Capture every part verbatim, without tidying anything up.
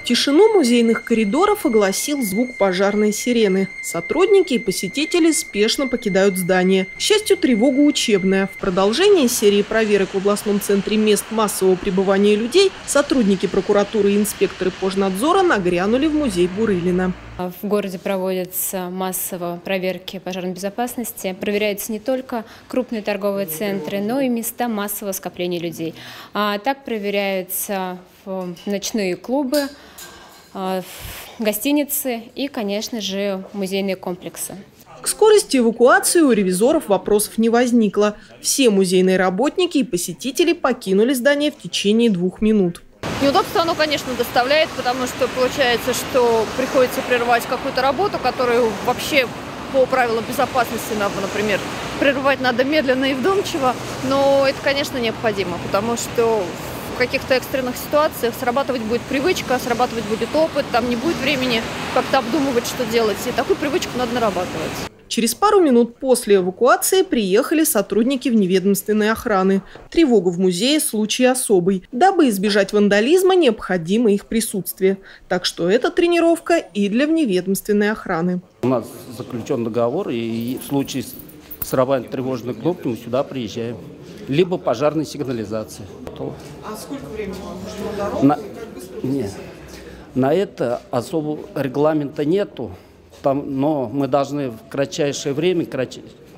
Тишину музейных коридоров огласил звук пожарной сирены. Сотрудники и посетители спешно покидают здание. К счастью, тревога учебная. В продолжении серии проверок в областном центре мест массового пребывания людей сотрудники прокуратуры и инспекторы Пожнадзора нагрянули в музей Бурылина. В городе проводятся массово проверки пожарной безопасности. Проверяются не только крупные торговые центры, но и места массового скопления людей. А так проверяются ночные клубы, гостиницы и, конечно же, музейные комплексы. К скорости эвакуации у ревизоров вопросов не возникло. Все музейные работники и посетители покинули здание в течение двух минут. Неудобство оно, конечно, доставляет, потому что получается, что приходится прерывать какую-то работу, которую вообще по правилам безопасности надо, например, прерывать надо медленно и вдумчиво. Но это, конечно, необходимо, потому что в каких-то экстренных ситуациях срабатывать будет привычка, срабатывать будет опыт, там не будет времени как-то обдумывать, что делать. И такую привычку надо нарабатывать. Через пару минут после эвакуации приехали сотрудники вневедомственной охраны. Тревога в музее – случай особый. Дабы избежать вандализма, необходимо их присутствие. Так что это тренировка и для вневедомственной охраны. У нас заключен договор, и в случае срабатывания тревожной кнопки мы сюда приезжаем. Либо пожарной сигнализации. А сколько времени вам нужно на дорогу? На... Нет. На это особого регламента нету. Там, но мы должны в кратчайшее время, кратч...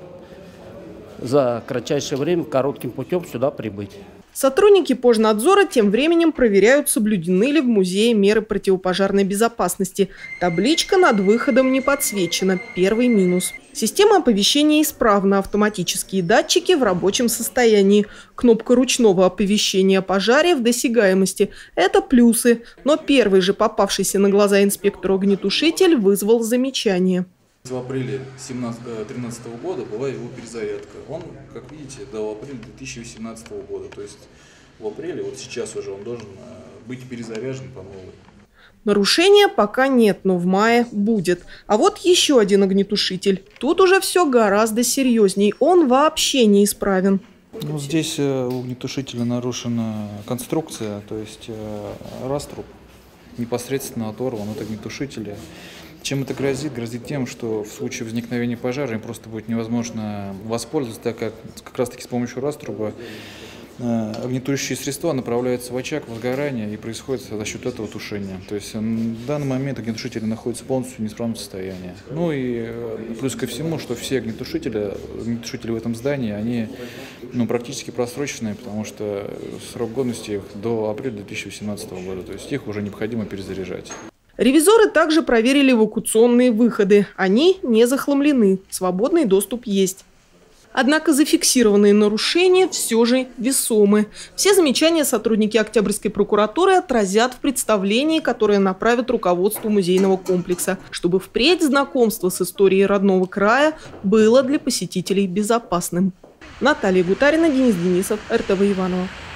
за кратчайшее время коротким путем сюда прибыть. Сотрудники Пожнадзора тем временем проверяют, соблюдены ли в музее меры противопожарной безопасности. Табличка над выходом не подсвечена. Первый минус. Система оповещения исправна, автоматические датчики в рабочем состоянии. Кнопка ручного оповещения о пожаре в досягаемости. Это плюсы. Но первый же попавшийся на глаза инспектору огнетушитель вызвал замечание. В апреле две тысячи тринадцатого года была его перезарядка. Он, как видите, до апреля две тысячи восемнадцатого года. То есть в апреле, вот сейчас уже он должен быть перезаряжен по новой. Нарушения пока нет, но в мае будет. А вот еще один огнетушитель. Тут уже все гораздо серьезней. Он вообще неисправен. Ну, здесь у огнетушителя нарушена конструкция, то есть раструб непосредственно оторван от огнетушителя. Чем это грозит? Грозит тем, что в случае возникновения пожара им просто будет невозможно воспользоваться, так как как раз таки с помощью раструба э, огнетушащие средства направляются в очаг возгорания и происходит за счет этого тушение. То есть в данный момент огнетушители находятся полностью в неисправном состоянии. Ну и плюс ко всему, что все огнетушители, огнетушители в этом здании, они ну, практически просроченные, потому что срок годности их до апреля две тысячи восемнадцатого года, то есть их уже необходимо перезаряжать. Ревизоры также проверили эвакуационные выходы. Они не захламлены, свободный доступ есть. Однако зафиксированные нарушения все же весомы. Все замечания сотрудники Октябрьской прокуратуры отразят в представлении, которое направят руководству музейного комплекса, чтобы впредь знакомство с историей родного края было для посетителей безопасным. Наталья Гутарина, Денис Денисов, эр тэ вэ Иваново.